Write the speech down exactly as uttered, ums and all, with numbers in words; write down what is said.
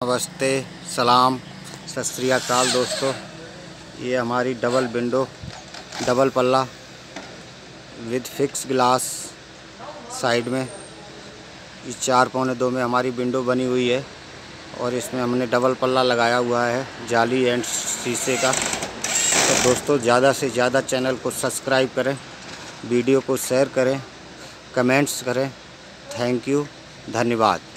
नमस्ते, सलाम, सत श्री अकाल दोस्तों। ये हमारी डबल विंडो डबल पल्ला विद फिक्स ग्लास साइड में, ये चार पौने दो में हमारी विंडो बनी हुई है और इसमें हमने डबल पल्ला लगाया हुआ है जाली एंड शीशे का। तो दोस्तों ज़्यादा से ज़्यादा चैनल को सब्सक्राइब करें, वीडियो को शेयर करें, कमेंट्स करें। थैंक यू, धन्यवाद।